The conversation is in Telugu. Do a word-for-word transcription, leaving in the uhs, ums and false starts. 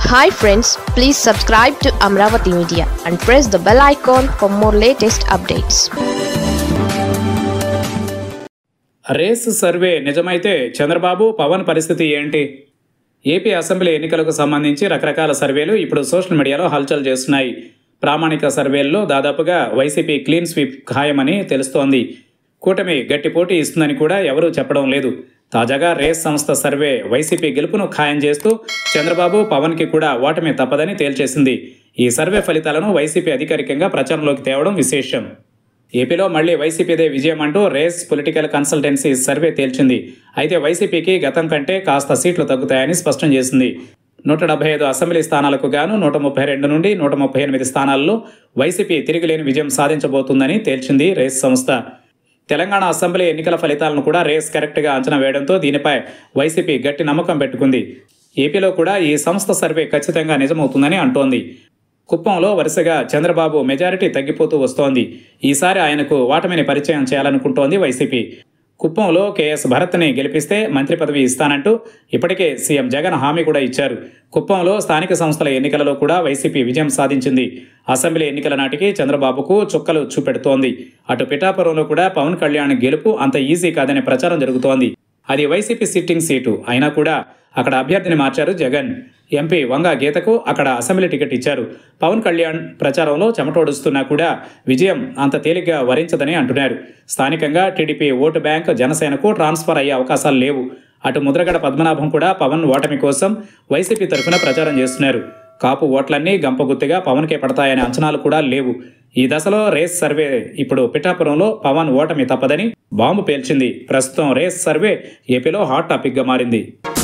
Hi friends, please subscribe to Amravati Media and press the bell icon for more latest updates. Race survey నిజమైతే చంద్రబాబు పవన్ పరిస్థితి ఏంటి? ఏపీ అసెంబ్లీ ఎన్నికలకు సంబంధించి రకరకాల సర్వేలు ఇప్పుడు సోషల్ మీడియాలో హల్చల్ చేస్తున్నాయి. ప్రామాణిక సర్వేల్లో దాదాపుగా వైసీపీ క్లీన్ స్వీప్ ఖాయమని తెలుస్తోంది. కూటమి గట్టి పోటీ ఇస్తుందని కూడా ఎవరూ చెప్పడం లేదు. తాజాగా రేస్ సంస్థ సర్వే వైసీపీ గెలుపును ఖాయం చేస్తూ చంద్రబాబు పవన్కి కూడా ఓటమి తప్పదని తేల్చేసింది. ఈ సర్వే ఫలితాలను వైసీపీ అధికారికంగా ప్రచారంలోకి తేవడం విశేషం. ఏపీలో మళ్లీ వైసీపీదే విజయం అంటూ రేస్ పొలిటికల్ కన్సల్టెన్సీ సర్వే తేల్చింది. అయితే వైసీపీకి గతం కంటే కాస్త సీట్లు తగ్గుతాయని స్పష్టం చేసింది. నూట డెబ్బై ఐదు అసెంబ్లీ స్థానాలకు గాను నూట ముప్పై రెండు నుండి నూట ముప్పై ఎనిమిది స్థానాల్లో వైసీపీ తిరిగిలేని విజయం సాధించబోతుందని తేల్చింది రేస్ సంస్థ. తెలంగాణ అసెంబ్లీ ఎన్నికల ఫలితాలను కూడా రేస్ కరెక్ట్గా అంచనా వేయడంతో దీనిపై వైసీపీ గట్టి నమ్మకం పెట్టుకుంది. ఏపీలో కూడా ఈ సంస్థ సర్వే ఖచ్చితంగా నిజమవుతుందని అంటోంది. కుప్పంలో వరుసగా చంద్రబాబు మెజారిటీ తగ్గిపోతూ వస్తోంది. ఈసారి ఆయనకు ఓటమిని పరిచయం చేయాలనుకుంటోంది వైసీపీ. కుప్పంలో కేఎస్ భరత్ని గెలిపిస్తే మంత్రి పదవి ఇస్తానంటూ ఇప్పటికే సీఎం జగన్ హామీ కూడా ఇచ్చారు. కుప్పంలో స్థానిక సంస్థల ఎన్నికలలో కూడా వైసీపీ విజయం సాధించింది. అసెంబ్లీ ఎన్నికల నాటికి చంద్రబాబుకు చుక్కలు చూపెడుతోంది. అటు పిఠాపురంలో కూడా పవన్ కళ్యాణ్ గెలుపు అంత ఈజీ కాదనే ప్రచారం జరుగుతోంది. అది వైసీపీ సిట్టింగ్ సీటు అయినా కూడా అక్కడ అభ్యర్థిని మార్చారు జగన్. ఎంపీ వంగ గీతకు అక్కడ అసెంబ్లీ టికెట్ ఇచ్చారు. పవన్ కళ్యాణ్ ప్రచారంలో చెమటోడుస్తున్నా కూడా విజయం అంత తేలిగ్గా వరించదని అంటున్నారు. స్థానికంగా టీడీపీ ఓటు బ్యాంక్ జనసేనకు ట్రాన్స్ఫర్ అయ్యే అవకాశాలు లేవు. అటు ముద్రగడ పద్మనాభం కూడా పవన్ ఓటమి కోసం వైసీపీ తరఫున ప్రచారం చేస్తున్నారు. కాపు ఓట్లన్నీ గంపగుత్తిగా పవన్కే పడతాయనే అంచనాలు కూడా లేవు. ఈ దశలో రేస్ సర్వే ఇప్పుడు పిఠాపురంలో పవన్ ఓటమి తప్పదని బాంబు పేల్చింది. ప్రస్తుతం రేస్ సర్వే ఏపీలో హాట్ టాపిక్గా మారింది.